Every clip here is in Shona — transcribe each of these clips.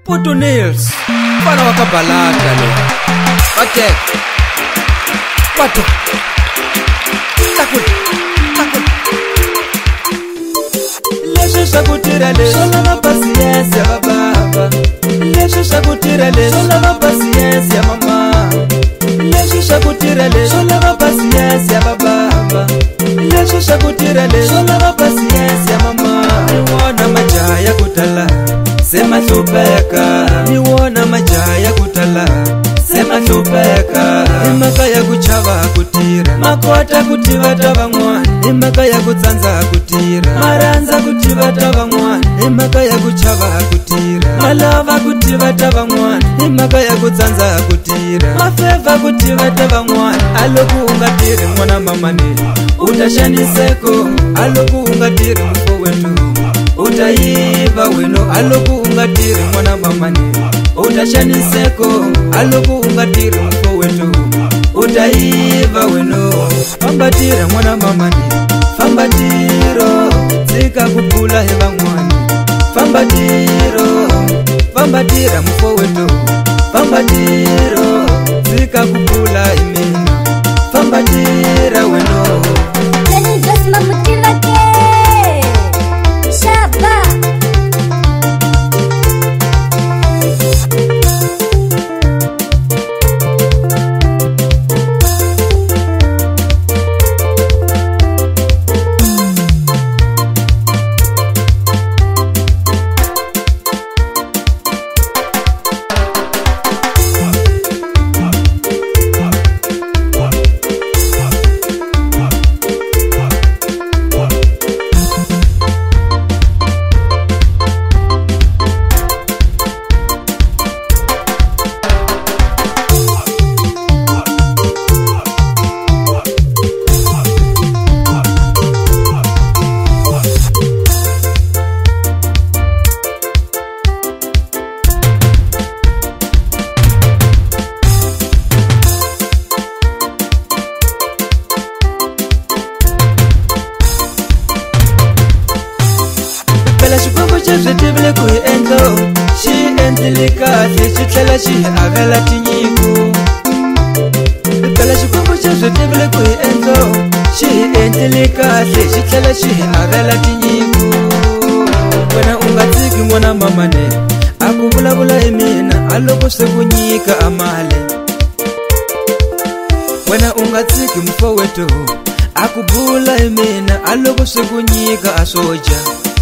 Puto Nils, fana wakabalaka lo. Batek. Pato. Takut. Lesho shakutira le, shola na pasienza baba. Lesho shakutira le, shola na pasienza mama. Lesho shakutira le, shola na pasienza baba. Lesho shakutira le, shola na pasienza mama. Niwona majaya kutala, sema hlupeka. Niwona majaya kutala, sema hlupeka. Imaka ya kuchava kutira, makota kutiva tava mwana. Imaka ya kutsanza kutira, maranza kutiva tava mwana. Imaka ya kuchava kutira, malava kutiva tava mwana. Imaka ya kutsanza kutira, mafeva kutiva tava mwana. Aloku ungatiri mwana mamani, utashaniseko. Aloku ungatiri mfo wetu, utaiva weno. Aloku ungatiri mwana mamani, utashaniseko. Aloku ungatiri mfo wetu, utaiva weno. Fambatira mwana mamani, fambatiro, zika kupula heva mwani. Fambatiro, fambatira mfo wetu, fambatiro, zika kupula imina. Fambatira weno. Nani jasma mutiva ke Shaba. Tivile ku endlo, xi endlile kahle, xi tlhela xi avela tinyiko. Phela xikwembu xa swi tivile ku endlo, xi endlile kahle, xi tlhela xi avela tinyiko. Wena u nga tsiki n'wana mamane, a ku vulavula hi mina, a loko swi ku nyika a mali. Wena u nga tsiki mfo wetu, a ku bula hi mina, a loko swi ku nyika a swo dya.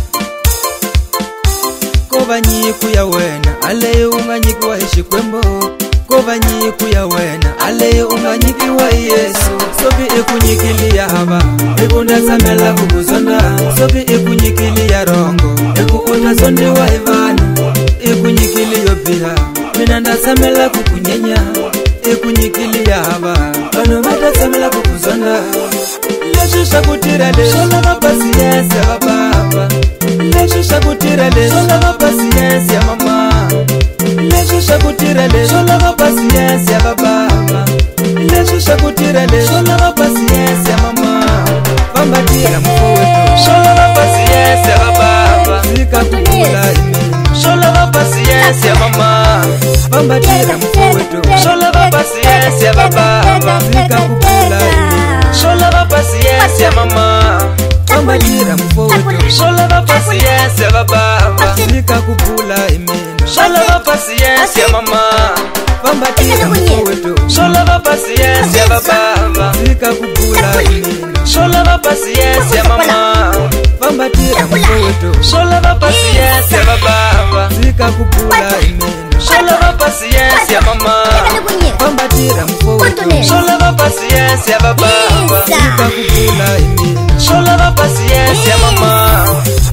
Kova nyiku ya wena, aleyo unga nyikiwa hi Xikwembu. Kova nyiku ya wena, aleyo unga nyikiwa hi Yesu. Soki iku nyikili ya hava, iku ndatsamela kukuzonda. Soki iku nyikili ya rongo, iku utazondiwa hi vana. Iku nyikili yo biha, mina ndatsamela kukunyenya. Iku nyikili ya hava, vanhu vatatsamela kukuzonda. Leswi swa kutira le, swo lava pasienza baba. Leswi swa kutira le, swo lava pasienza mama. Leswi swa kutira le, swo lava pasienza baba. Leswi swa kutira le, swo lava pasienza mama. Fambatira mfo wetu, swo lava pasienza baba. Zika kupula imina, swo lava pasienza mama. Fambatira mfo wetu, swo lava pasienza baba. Zika kupula imina, swo lava pasienza mama. Fambatira mfo wetu, swo lava pasienza baba. Zika kupula imina, swo lava pasienza mama. Fambatira mfo wetu, swo lava pasienza baba. Zika kupula imina, swo lava pasienza mama. Fambatira mfo wetu, swo lava pasienza baba. Zika kupula imina, swo lava pasienza mama. Fambatira mfo wetu, swo lava pasienza baba. Zika kupula imina, swo lava pasienza mama.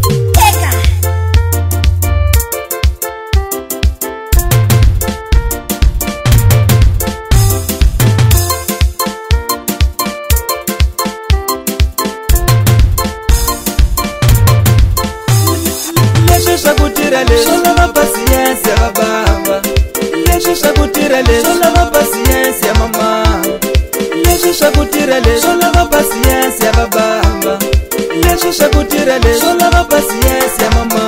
Leswi swa kutira le, swo lava pasienza baba. Leswi swa kutira le, swo lava pasienza mama. Leswi swa kutira le, swo lava pasienza baba. Leswi swa kutira le, swo lava pasienza mama.